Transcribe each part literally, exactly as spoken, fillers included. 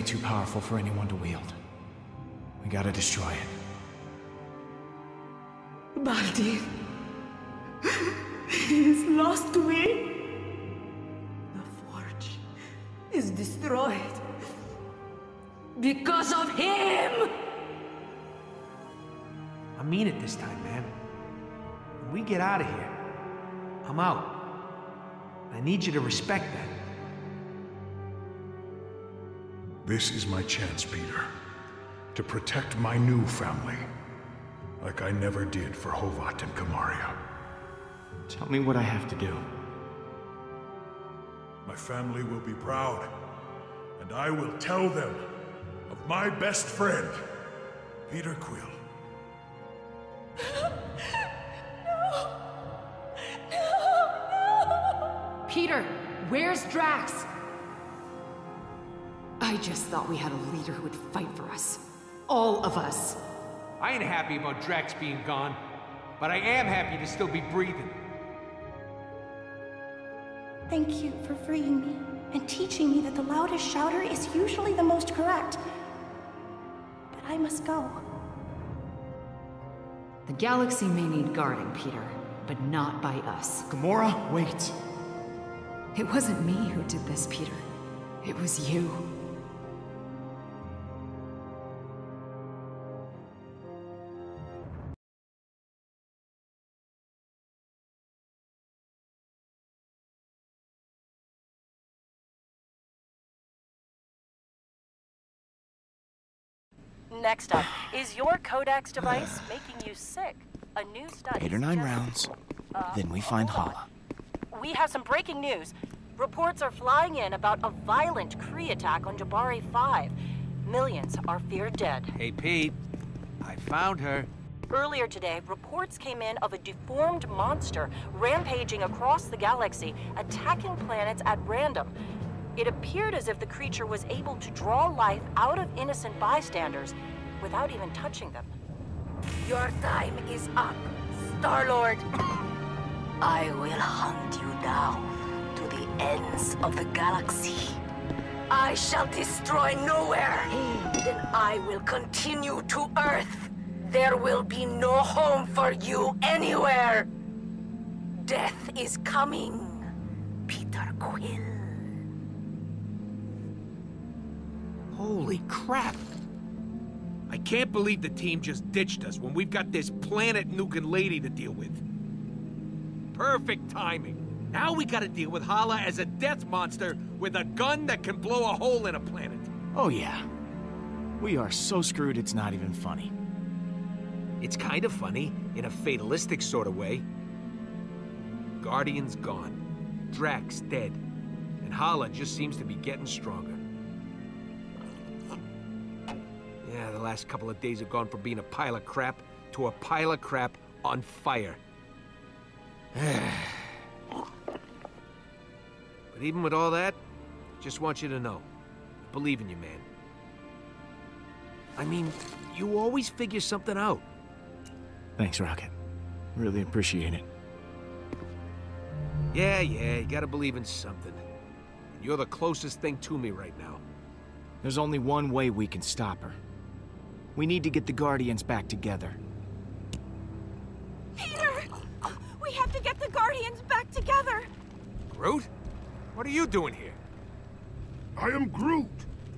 too powerful for anyone to wield. We gotta destroy it. Baldur. He is lost to me. The forge is destroyed. Because of him! I mean it this time, man. When we get out of here, I'm out. I need you to respect that. This is my chance, Peter. To protect my new family. Like I never did for Hovat and Kamaria. Tell me what I have to do. My family will be proud. And I will tell them of my best friend, Peter Quill. No! No! No! Peter, where's Drax? I just thought we had a leader who would fight for us. All of us. I ain't happy about Drax being gone, but I am happy to still be breathing. Thank you for freeing me and teaching me that the loudest shouter is usually the most correct. But I must go. The galaxy may need guarding, Peter, but not by us. Gamora, wait. It wasn't me who did this, Peter. It was you. Next up, is your Codex device making you sick? A new study. Eight or nine suggests- rounds, Uh, then we find hold on. Hala. We have some breaking news. Reports are flying in about a violent Kree attack on Jabari five. Millions are feared dead. Hey, Pete. I found her. Earlier today, reports came in of a deformed monster rampaging across the galaxy, attacking planets at random. It appeared as if the creature was able to draw life out of innocent bystanders without even touching them. Your time is up, Star-Lord. I will hunt you down to the ends of the galaxy. I shall destroy nowhere. Then I will continue to Earth. There will be no home for you anywhere. Death is coming, Peter Quill. Holy crap! I can't believe the team just ditched us when we've got this planet-nuking lady to deal with. Perfect timing. Now we gotta deal with Hala as a death monster with a gun that can blow a hole in a planet. Oh yeah. We are so screwed it's not even funny. It's kind of funny, in a fatalistic sort of way. Guardian's gone. Drax dead. And Hala just seems to be getting stronger. Yeah, the last couple of days have gone from being a pile of crap to a pile of crap on fire. But even with all that, just want you to know, I believe in you, man. I mean, you always figure something out. Thanks, Rocket. Really appreciate it. Yeah, yeah, you gotta believe in something. And you're the closest thing to me right now. There's only one way we can stop her. We need to get the Guardians back together. Peter! We have to get the Guardians back together! Groot? What are you doing here? I am Groot!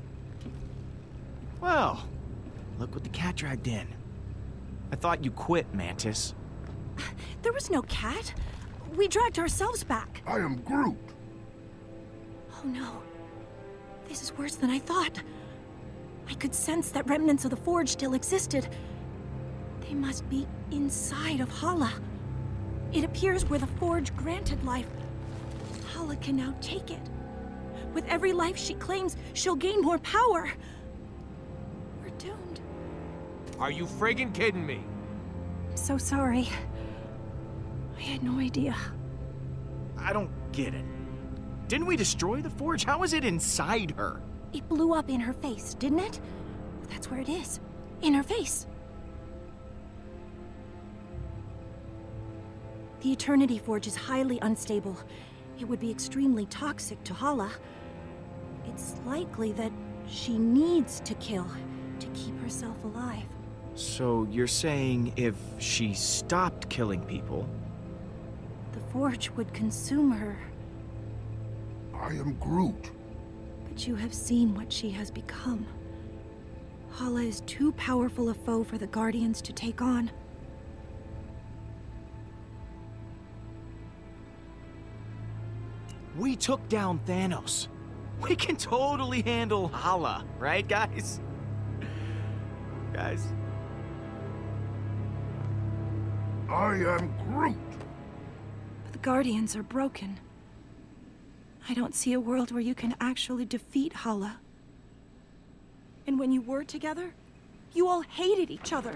Well, look what the cat dragged in. I thought you quit, Mantis. There was no cat. We dragged ourselves back. I am Groot! Oh no. This is worse than I thought. I could sense that remnants of the Forge still existed. They must be inside of Hala. It appears where the Forge granted life, Hala can now take it. With every life she claims, she'll gain more power. We're doomed. Are you friggin' kidding me? I'm so sorry. I had no idea. I don't get it. Didn't we destroy the Forge? How is it inside her? It blew up in her face, didn't it? That's where it is. In her face. The Eternity Forge is highly unstable. It would be extremely toxic to Hala. It's likely that She needs to kill to keep herself alive. So you're saying if she stopped killing people... The Forge would consume her. I am Groot. But you have seen what she has become. Hala is too powerful a foe for the Guardians to take on. We took down Thanos. We can totally handle Hala, right, guys? Guys. I am Groot. But the Guardians are broken. I don't see a world where you can actually defeat Hala. And when you were together, you all hated each other.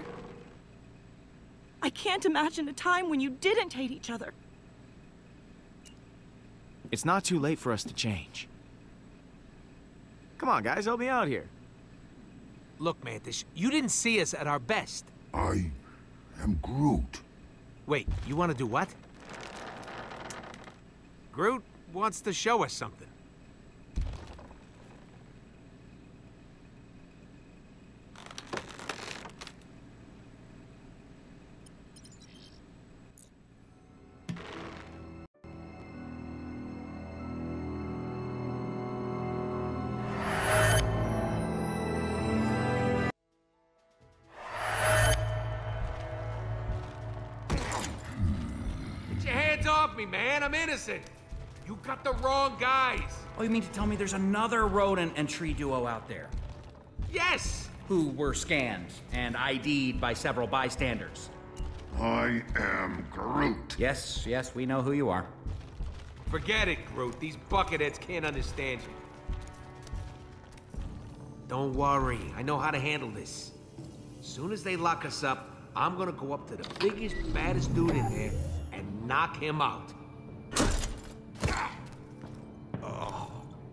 I can't imagine a time when you didn't hate each other. It's not too late for us to change. Come on, guys, help me out here. Look, Mantis, you didn't see us at our best. I am Groot. Wait, you want to do what? Groot wants to show us something. Off me, man. I'm innocent. You got the wrong guys. Oh, you mean to tell me there's another rodent and tree duo out there? Yes! Who were scanned and I D'd by several bystanders? I am Groot. Yes, yes, we know who you are. Forget it, Groot. These bucketheads can't understand you. Don't worry. I know how to handle this. As soon as they lock us up, I'm gonna go up to the biggest, baddest dude in there and knock him out. Oh.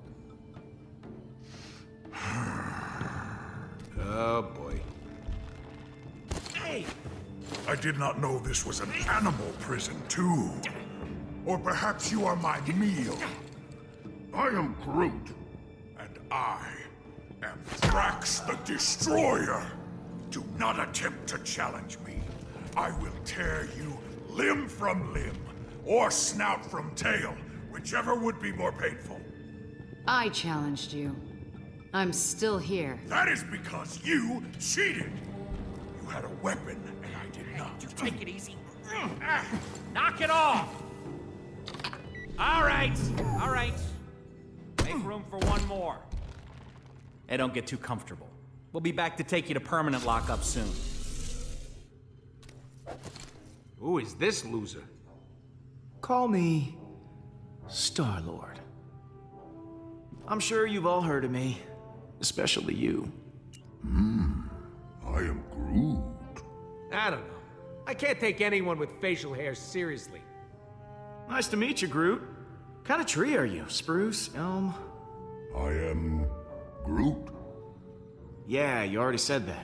Oh, boy. Hey! I did not know this was an animal prison, too. Or perhaps you are my meal. I am Groot, and I am Drax the Destroyer. Do not attempt to challenge me. I will tear you limb from limb, or snout from tail, whichever would be more painful. I challenged you. I'm still here. That is because you cheated. You had a weapon, and I did not. You take it easy. Knock it off! All right, all right. Make room for one more. Hey, don't get too comfortable. We'll be back to take you to permanent lockup soon. Who is this loser? Call me Star-Lord. I'm sure you've all heard of me, especially you. Hmm, I am Groot. I don't know. I can't take anyone with facial hair seriously. Nice to meet you, Groot. What kind of tree are you? Spruce? Elm? I am Groot. Yeah, you already said that.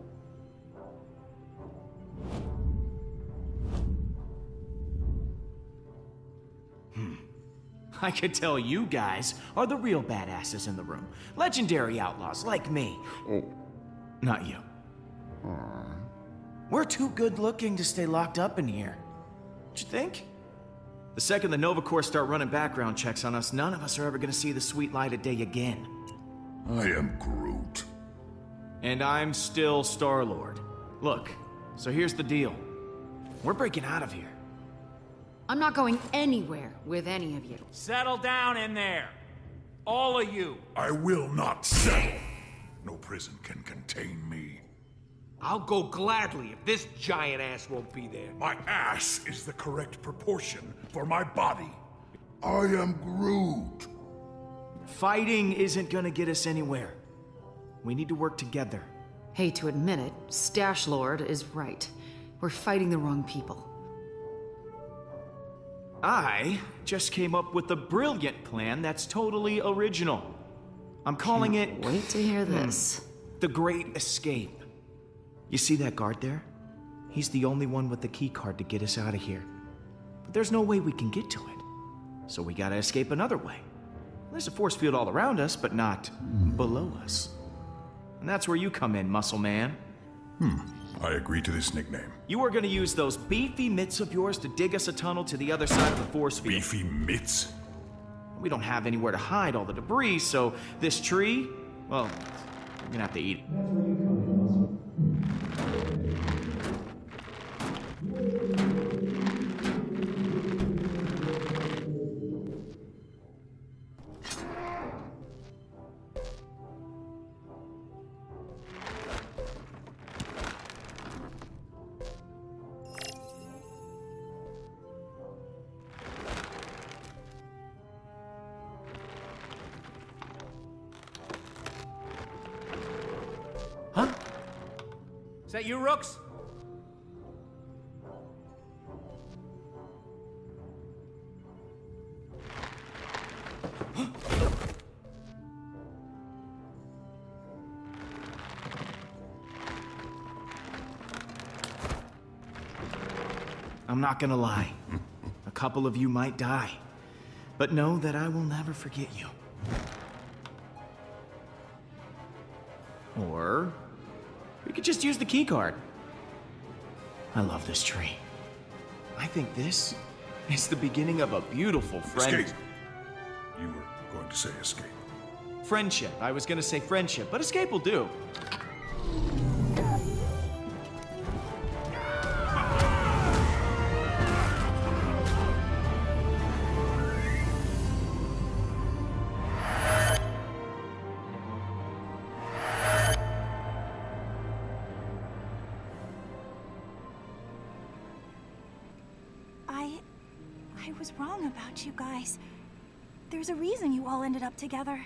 Hmm. I could tell you guys are the real badasses in the room. Legendary outlaws like me. Oh. Not you. Aww. We're too good looking to stay locked up in here. Don't you think? The second the Nova Corps start running background checks on us, none of us are ever gonna see the sweet light of day again. I am Groot. And I'm still Star-Lord. Look, so here's the deal. We're breaking out of here. I'm not going anywhere with any of you. Settle down in there. All of you. I will not settle. No prison can contain me. I'll go gladly if this giant ass won't be there. My ass is the correct proportion for my body. I am Groot. Fighting isn't gonna get us anywhere. We need to work together. Hate to admit it, Stash Lord is right. We're fighting the wrong people. I just came up with a brilliant plan that's totally original. I'm calling Can't it... Wait to hear this. The Great Escape. You see that guard there? He's the only one with the key card to get us out of here. But there's no way we can get to it. So we gotta escape another way. There's a force field all around us, but not below us. And that's where you come in, Muscle Man. Hmm. I agree to this nickname. You are going to use those beefy mitts of yours to dig us a tunnel to the other side of the force field. Beefy mitts? We don't have anywhere to hide all the debris, so this tree, well, we're gonna have to eat it. Huh? Is that you, Rooks? I'm not gonna lie. A couple of you might die. But know that I will never forget you. Or we could just use the keycard. I love this tree. I think this is the beginning of a beautiful friend... Escape. You were going to say escape. Friendship. I was gonna say friendship, but escape will do. I was wrong about you guys. There's a reason you all ended up together.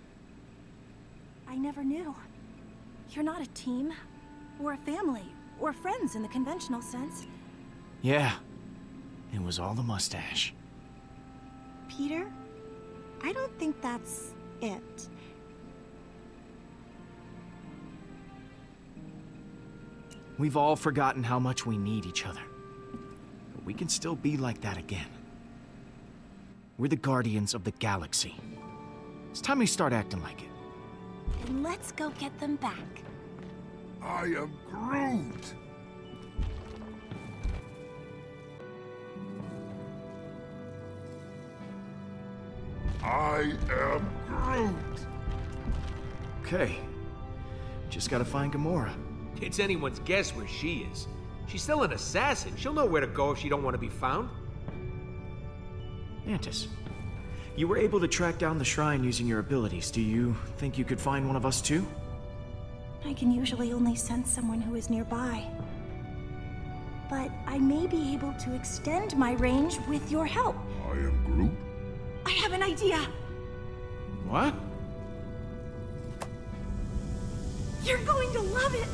I never knew. You're not a team, or a family, or friends in the conventional sense. Yeah, it was all the mustache. Peter, I don't think that's it. We've all forgotten how much we need each other. But we can still be like that again. We're the Guardians of the Galaxy. It's time we start acting like it. Then let's go get them back. I am Groot! I am Groot! Okay. Just gotta find Gamora. It's anyone's guess where she is. She's still an assassin. She'll know where to go if she don't want to be found. Mantis, you were able to track down the shrine using your abilities. Do you think you could find one of us too? I can usually only sense someone who is nearby. But I may be able to extend my range with your help. I am Groot? I have an idea! What? You're going to love it!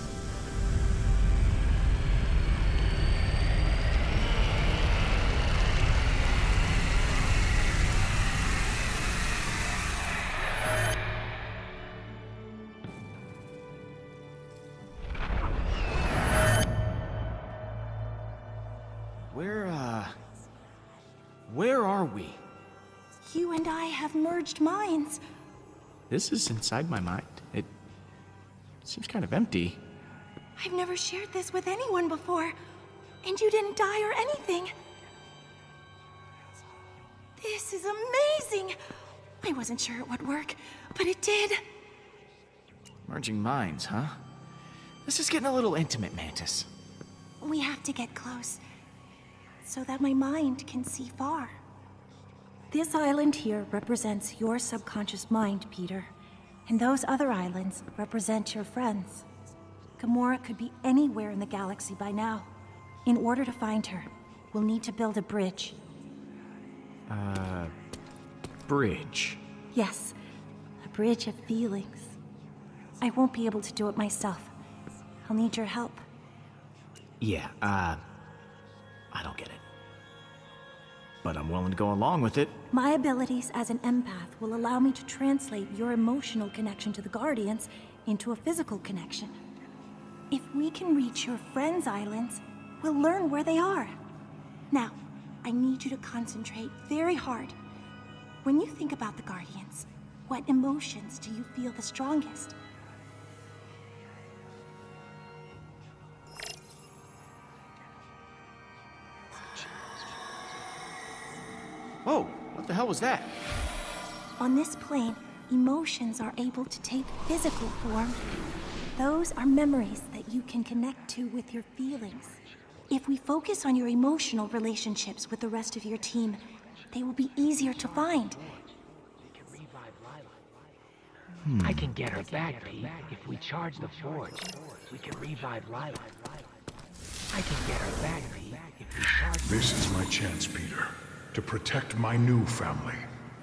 Where, uh... Where are we? You and I have merged minds. This is inside my mind. It seems kind of empty. I've never shared this with anyone before, and you didn't die or anything. This is amazing! I wasn't sure it would work, but it did. Merging minds, huh? This is getting a little intimate, Mantis. We have to get close, so that my mind can see far. This island here represents your subconscious mind, Peter. And those other islands represent your friends. Gamora could be anywhere in the galaxy by now. In order to find her, we'll need to build a bridge. Uh... Bridge? Yes, a bridge of feelings. I won't be able to do it myself. I'll need your help. Yeah, uh... I don't get it. But I'm willing to go along with it. My abilities as an empath will allow me to translate your emotional connection to the Guardians into a physical connection. If we can reach your friends' islands, we'll learn where they are. Now, I need you to concentrate very hard. When you think about the Guardians, what emotions do you feel the strongest? Whoa, what the hell was that? On this plane, emotions are able to take physical form. Those are memories that you can connect to with your feelings. If we focus on your emotional relationships with the rest of your team, they will be easier to find. Hmm. I can get her back, Pete. If we charge the forge, we can revive Lila. I can get her back, Pete. If we charge... This is my chance, Peter, to protect my new family.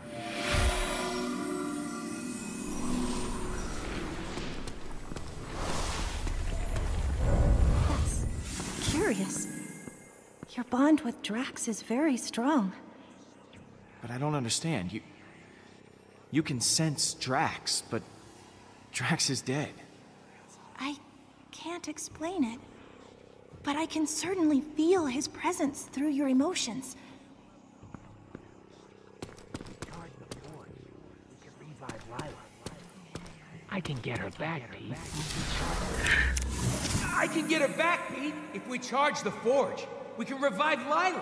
That's curious. Your bond with Drax is very strong. But I don't understand. You... You can sense Drax, but Drax is dead. I can't explain it, but I can certainly feel his presence through your emotions. I can get her back, Pete. I can get her back, Pete, if we charge the forge. We can revive Lila.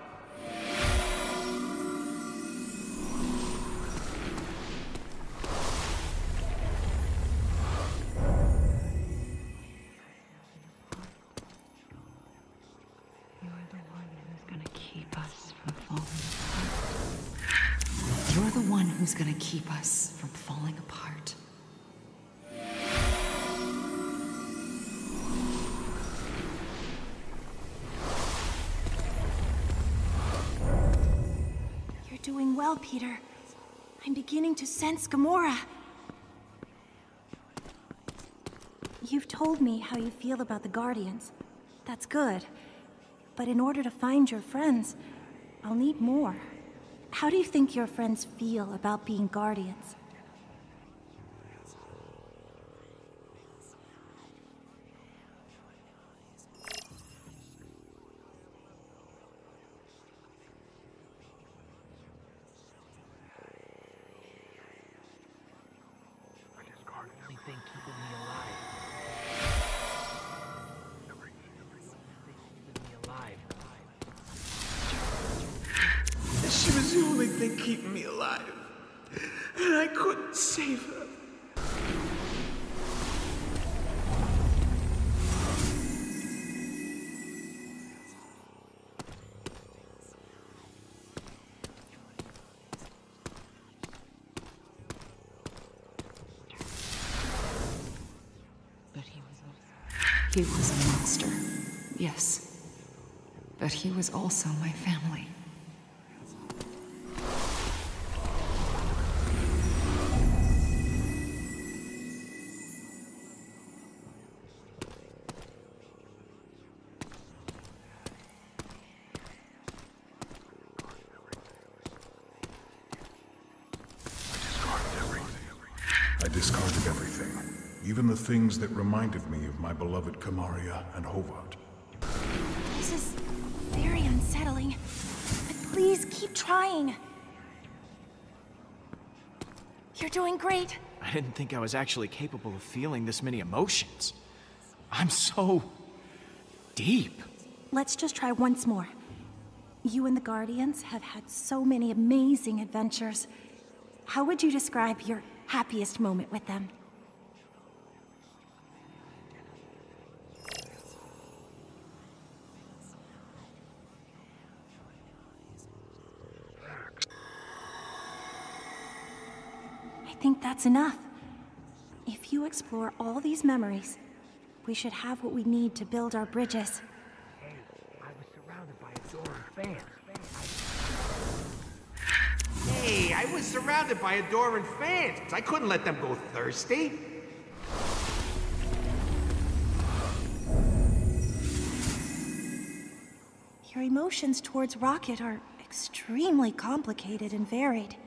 You're the one who's gonna keep us from falling apart. You're doing well, Peter. I'm beginning to sense Gamora. You've told me how you feel about the Guardians. That's good. But in order to find your friends, I'll need more. How do you think your friends feel about being Guardians? She was the only thing keeping me alive. And I couldn't save her. But he was also... He was a monster, yes. But he was also my family. I discarded everything, even the things that reminded me of my beloved Kamaria and Hovat. This is very unsettling, but please keep trying. You're doing great. I didn't think I was actually capable of feeling this many emotions. I'm so... deep. Let's just try once more. You and the Guardians have had so many amazing adventures. How would you describe your happiest moment with them? I think that's enough. If you explore all these memories, we should have what we need to build our bridges. Hey, I was surrounded by adoring fans. Hey, I was surrounded by adoring fans. I couldn't let them go thirsty. Your emotions towards Rocket are extremely complicated and varied.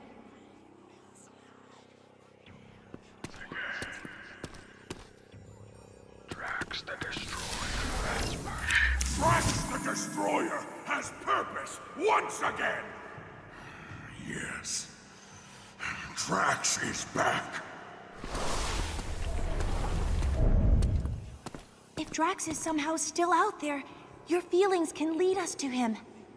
Drax the Destroyer has purpose. Drax the Destroyer has purpose once again! Yes, Drax is back. If Drax is somehow still out there, your feelings can lead us to him.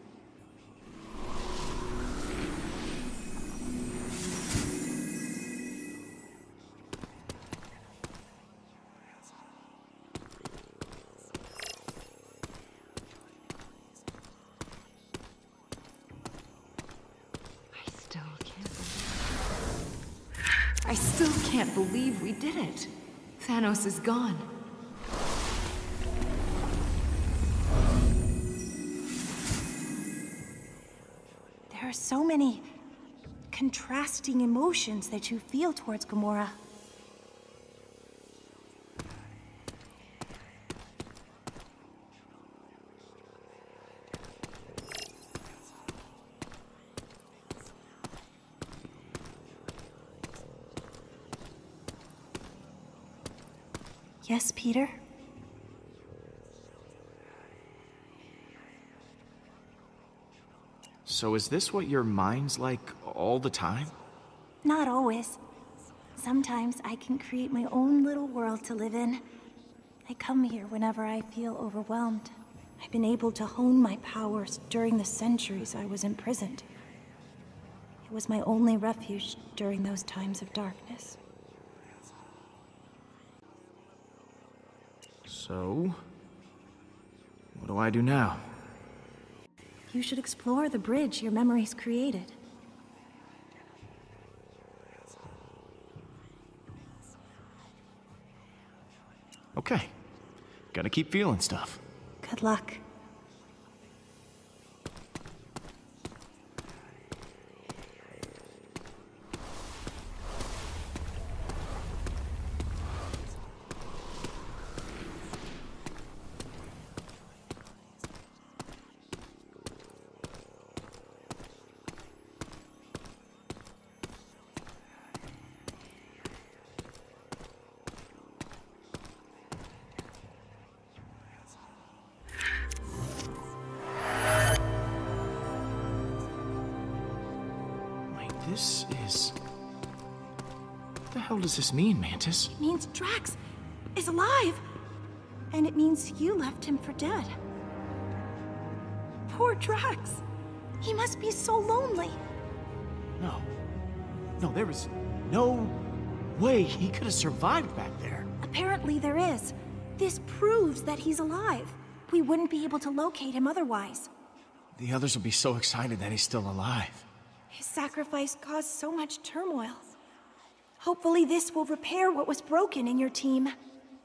I still can't believe we did it. Thanos is gone. There are so many contrasting emotions that you feel towards Gamora. Yes, Peter? So is this what your mind's like all the time? Not always. Sometimes I can create my own little world to live in. I come here whenever I feel overwhelmed. I've been able to hone my powers during the centuries I was imprisoned. It was my only refuge during those times of darkness. So, what do I do now? You should explore the bridge your memories created. Okay. Gotta keep feeling stuff. Good luck. This is... What the hell does this mean, Mantis? It means Drax is alive! And it means you left him for dead. Poor Drax! He must be so lonely. No. No, there is no way he could have survived back there. Apparently there is. This proves that he's alive. We wouldn't be able to locate him otherwise. The others will be so excited that he's still alive. His sacrifice caused so much turmoil. Hopefully this will repair what was broken in your team.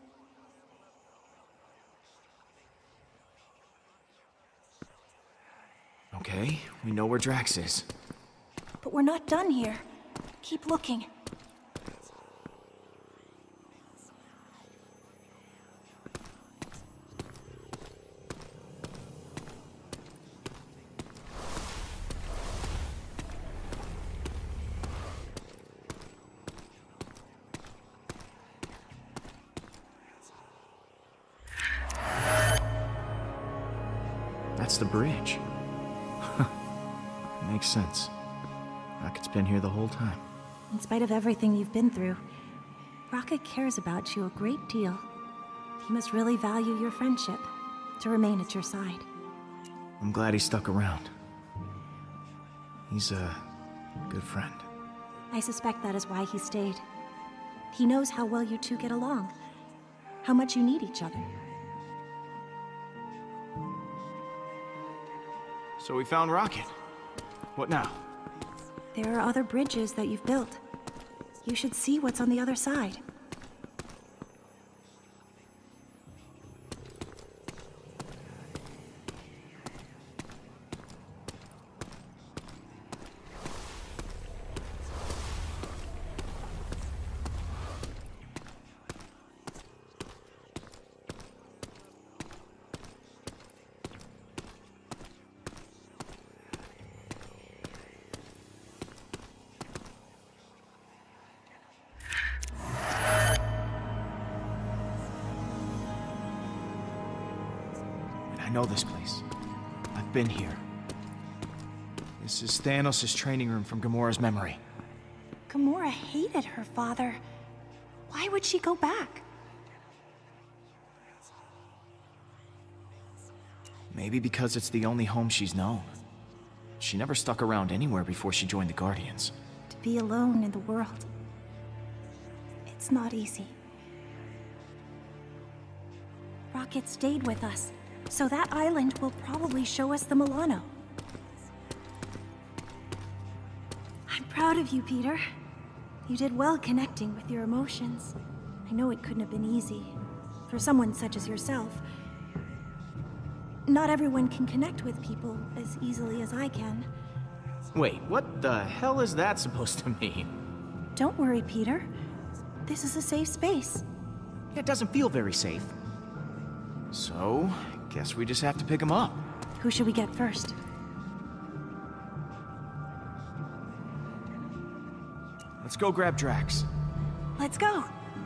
Okay, we know where Drax is. But we're not done here. Keep looking. That's the bridge. Makes sense. Rocket's been here the whole time. In spite of everything you've been through, Rocket cares about you a great deal. He must really value your friendship to remain at your side. I'm glad he stuck around. He's a good friend. I suspect that is why he stayed. He knows how well you two get along, how much you need each other. So we found Rocket. What now? There are other bridges that you've built. You should see what's on the other side. I know this place. I've been here. This is Thanos' training room from Gamora's memory. Gamora hated her father. Why would she go back? Maybe because it's the only home she's known. She never stuck around anywhere before she joined the Guardians. To be alone in the world. It's not easy. Rocket stayed with us, so that island will probably show us the Milano. I'm proud of you, Peter. You did well connecting with your emotions. I know it couldn't have been easy, for someone such as yourself. Not everyone can connect with people as easily as I can. Wait, what the hell is that supposed to mean? Don't worry, Peter. This is a safe space. It doesn't feel very safe. So, guess we just have to pick him up. Who should we get first? Let's go grab Drax. Let's go.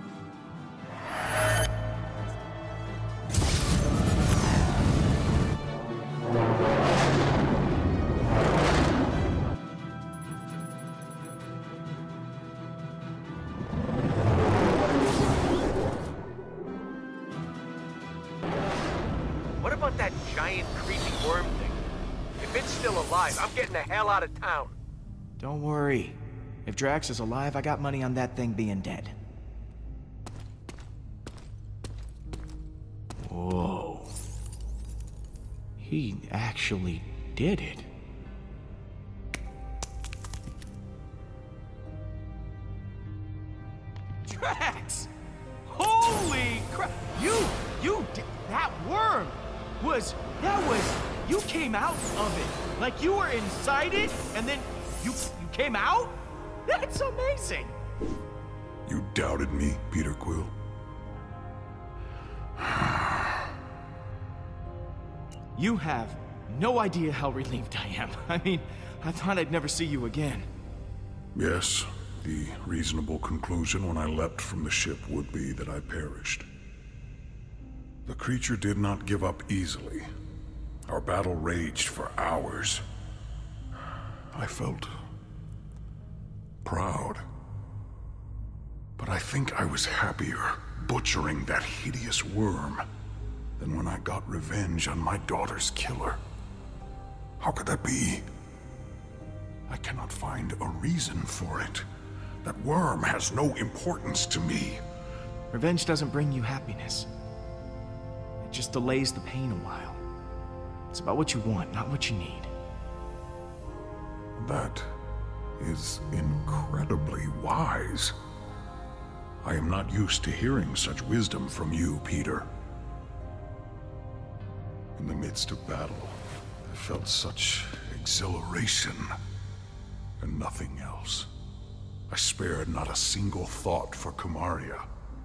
What about that giant creepy worm thing? If it's still alive, I'm getting the hell out of town. Don't worry. If Drax is alive, I got money on that thing being dead. Whoa. He actually did it. Drax! Holy crap! You, you, did, that worm was, that was, you came out of it. Like you were inside it, and then you, you came out? That's amazing! You doubted me, Peter Quill. You have no idea how relieved I am. I mean, I thought I'd never see you again. Yes, the reasonable conclusion when I leapt from the ship would be that I perished. The creature did not give up easily. Our battle raged for hours. I felt proud. But I think I was happier butchering that hideous worm than when I got revenge on my daughter's killer. How could that be? I cannot find a reason for it. That worm has no importance to me. Revenge doesn't bring you happiness. It just delays the pain a while. It's about what you want, not what you need. That is incredibly wise. I am not used to hearing such wisdom from you, Peter. In the midst of battle, I felt such exhilaration and nothing else. I spared not a single thought for Kamaria.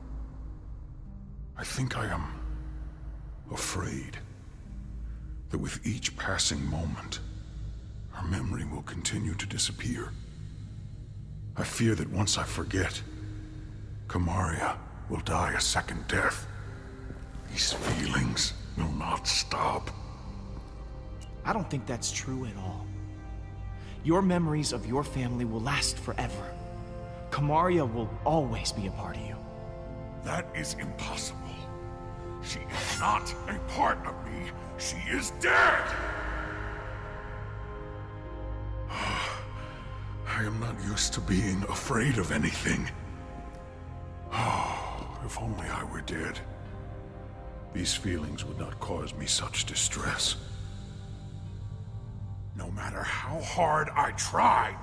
I think I am afraid that with each passing moment, her memory will continue to disappear. I fear that once I forget, Kamaria will die a second death. These feelings will not stop. I don't think that's true at all. Your memories of your family will last forever. Kamaria will always be a part of you. That is impossible. She is not a part of me. She is dead! I am not used to being afraid of anything. Oh, if only I were dead. These feelings would not cause me such distress. No matter how hard I try.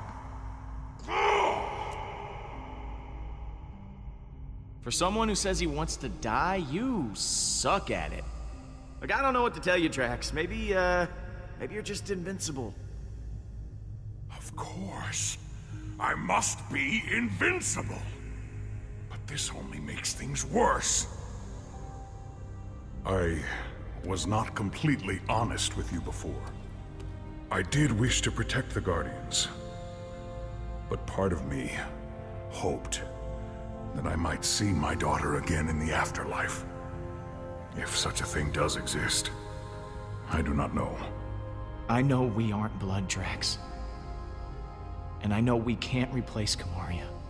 For someone who says he wants to die, you suck at it. Like, I don't know what to tell you, Drax. Maybe, uh, maybe you're just invincible. Of course. I must be invincible. But this only makes things worse. I was not completely honest with you before. I did wish to protect the Guardians. But part of me hoped that I might see my daughter again in the afterlife. If such a thing does exist, I do not know. I know we aren't blood, Drax. And I know we can't replace Kamaria.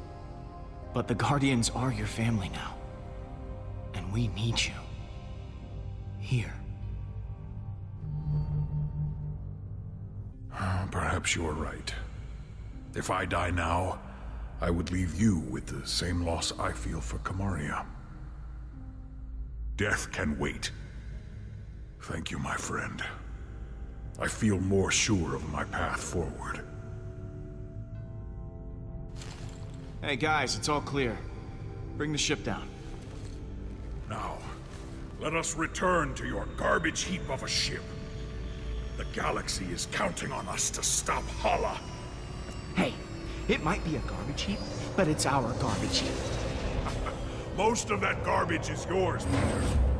But the Guardians are your family now. And we need you. Here. Perhaps you are right. If I die now, I would leave you with the same loss I feel for Kamaria. Death can wait. Thank you, my friend. I feel more sure of my path forward. Hey guys, it's all clear. Bring the ship down. Now, let us return to your garbage heap of a ship. The galaxy is counting on us to stop Hala. Hey, it might be a garbage heap, but it's our garbage heap. Most of that garbage is yours, Peter.